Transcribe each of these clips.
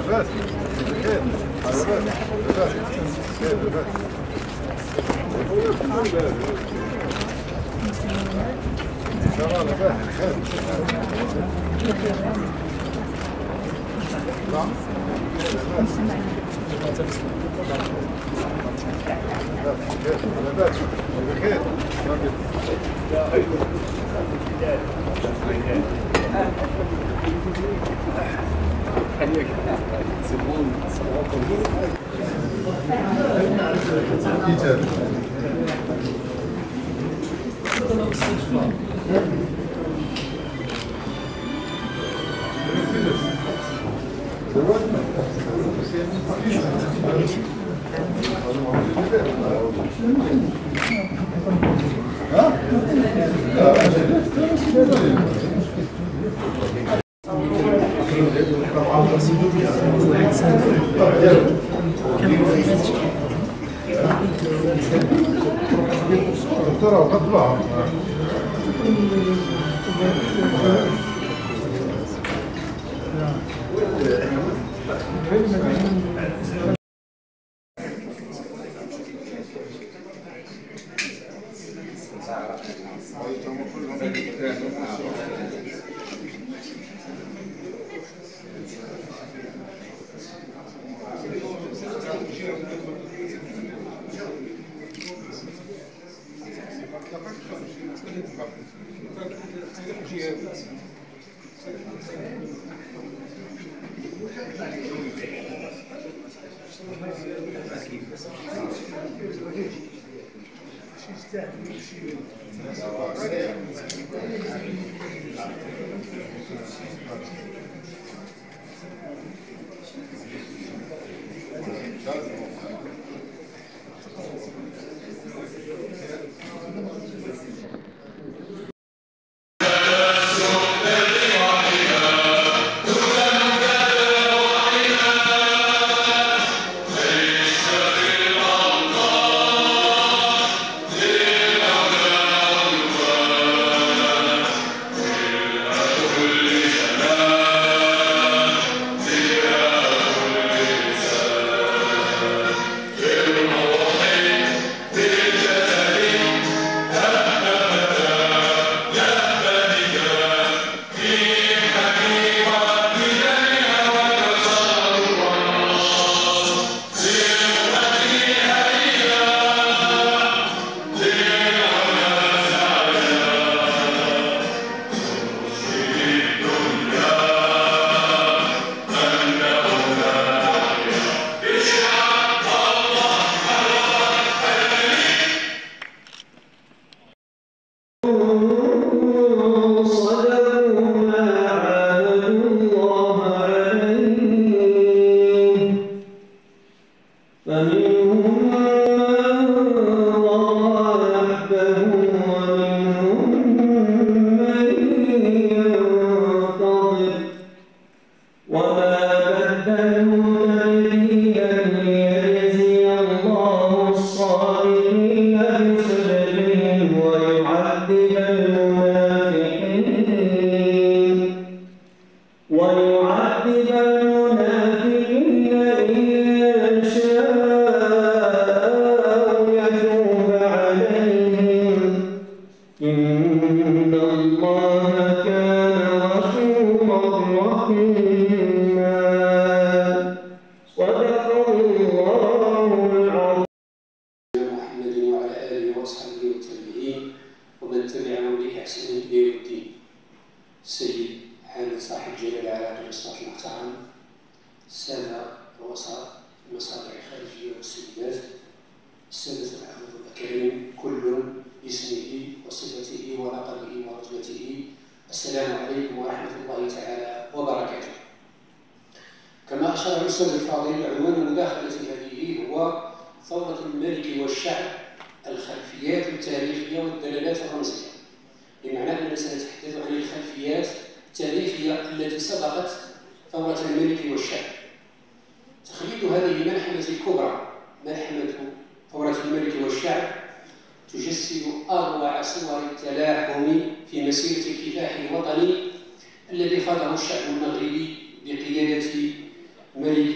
الذي خاضه الشعب المغربي بقيادة ملك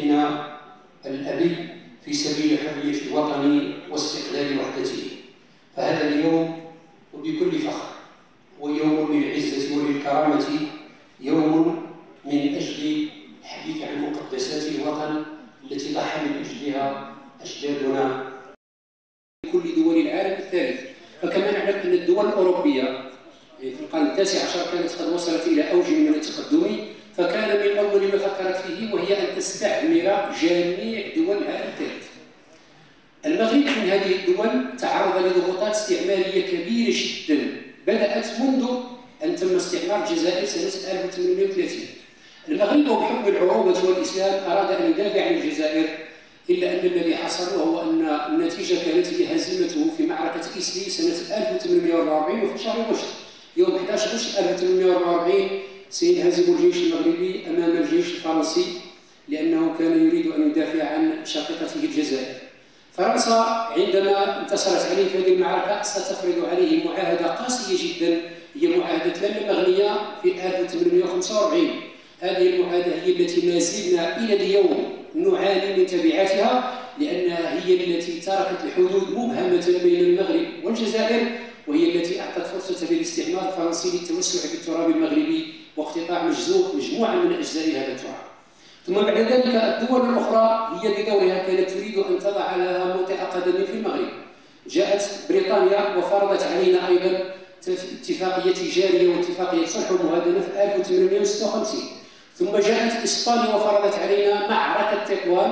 فكرت فيه، وهي أن تستعمر جميع دول العالم الثالث. المغرب من هذه الدول تعرض لضغوطات استعمارية كبيرة جدا بدأت منذ أن تم استعمار الجزائر سنة 1830. المغرب وبحكم العروبة والإسلام أراد أن يدافع عن الجزائر، إلا أن الذي حصل وهو أن النتيجة كانت هي هزيمته في معركة إسلي سنة 1844 وفي شهر غشت. يوم 11 غشت 1844 سينهزم الجيش المغربي أمام الجيش الفرنسي، لأنه كان يريد أن يدافع عن شقيقته الجزائر. فرنسا عندما انتصرت عليه في هذه المعركة ستفرض عليه معاهدة قاسية جدا، هي معاهدة لندن المغنية في 1845. هذه المعاهدة هي التي ما زلنا إلى اليوم نعاني من تبعاتها، لأنها هي التي تركت الحدود مبهمة بين المغرب والجزائر، وهي التي أعطت فرصة للاستعمار الفرنسي للتوسع في التراب المغربي واقتطاع مجموعة من أجزاء هذا التراب. ثم بعد ذلك الدول الأخرى هي بدورها كانت تريد أن تضع لها موطئ قدم في المغرب. جاءت بريطانيا وفرضت علينا أيضا اتفاقية تجارية واتفاقية صلح ومهادنة في 1856. ثم جاءت إسبانيا وفرضت علينا معركة تطوان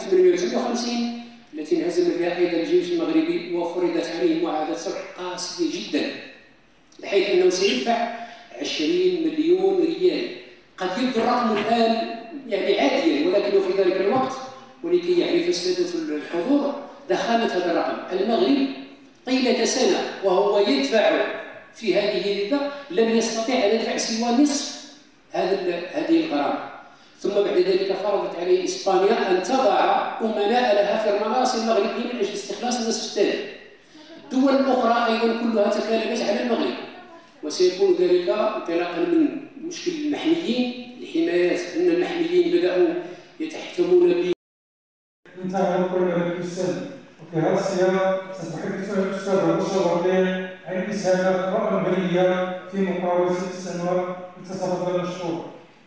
1858 التي انهزم فيها أيضا الجيش المغربي، وفرضت عليه معاهدة صلح قاسية جدا بحيث أنه سيدفع 20 مليون ريال. قد يبدو الرقم الآن يعني عاديا، ولكنه في ذلك الوقت ولكي يعرف السادة الحضور ضخامة هذا الرقم. المغرب طيلة سنة وهو يدفع في هذه الردة لم يستطيع أن يدفع سوى نصف هذه الغرامة. ثم بعد ذلك فرضت عليه إسبانيا أن تضع أمناء لها في المناصب المغربية من أجل استخلاص النصف الثاني. الدول الأخرى أيضا كلها تكالبت على المغرب، وسيكون ذلك انطلاقا من مشكل المحميين، الحمايات أن المحميين بدأوا يتحكمون ب انتهى كل هذا السن. وفي هذا السياق ستحدث الأستاذ بشرى الربيع عن إسهامات المرأة المغربية في مقاومة الاستعمار. تتفضل مشكور.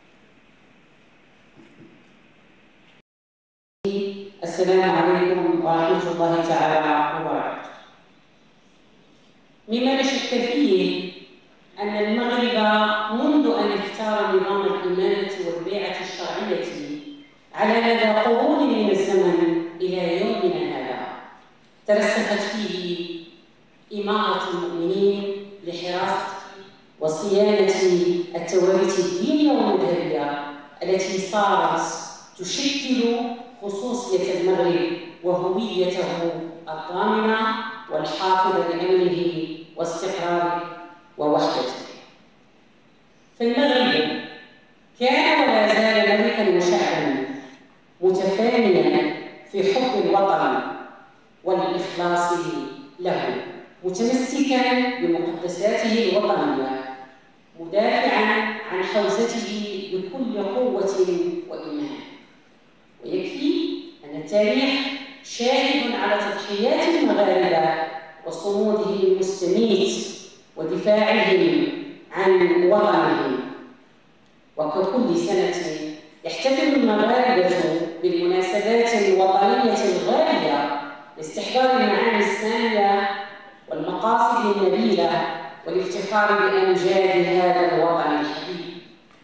السلام عليكم ورحمة الله تعالى وبركاته. مما لا شك فيه أن المغرب منذ أن اختار نظام الإمامة والبيعة الشرعية على مدى قرون من الزمن إلى يومنا هذا ترسخت فيه إمارة المؤمنين لحراسة وصيانة الثوابت الدينية والمذهبية التي صارت تشكل خصوصية المغرب وهويته الضامنة والحافظة لأمنه واستقراره ووحدته. فالمغرب كان ولا زال ملكا وشعبا متفانيا في حب الوطن والإخلاص له، متمسكا بمقدساته الوطنية، مدافعا عن حوزته بكل قوة وإيمان. ويكفي أن التاريخ شاهد على تضحيات المغاربة وصمودهم المستميت ودفاعهم عن وطنهم. وككل سنة يحتفل المغاربة بالمناسبات الوطنية الغالية لاستحضار المعاني السامية والمقاصد النبيلة والافتخار بأمجاد هذا الوطن الحبيب.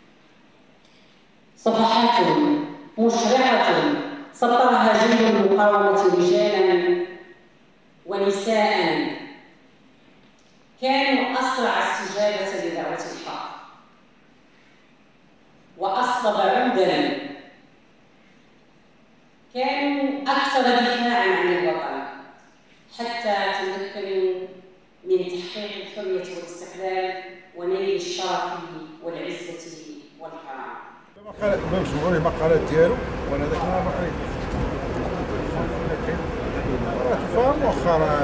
صفحات مشرقة سطرها جيل المقاومة رجالا ونساء كانوا أسرع استجابة لدعوة الحق وأصلب عودا، كانوا أكثر دفاعا عن الوطن حتى تمكنوا من تحقيق الحرية والاستقلال ونيل الشرف والعزة والكرامة. ما مجموعين المقالات ديالو وانا ذاك ما قريت. تفهم مؤخرا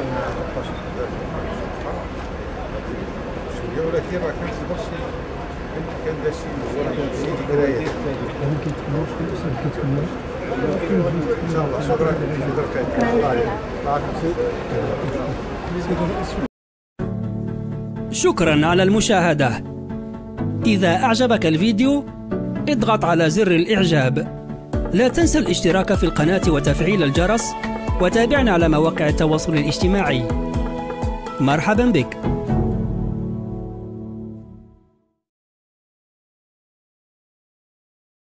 شويه، ولكن راه كان شي كان دار شي ذكريات. ممكن تكونوا ان شاء الله. شكرا على المشاهدة. إذا أعجبك الفيديو اضغط على زر الإعجاب. لا تنسى الاشتراك في القناة وتفعيل الجرس، وتابعنا على مواقع التواصل الاجتماعي. مرحبا بك.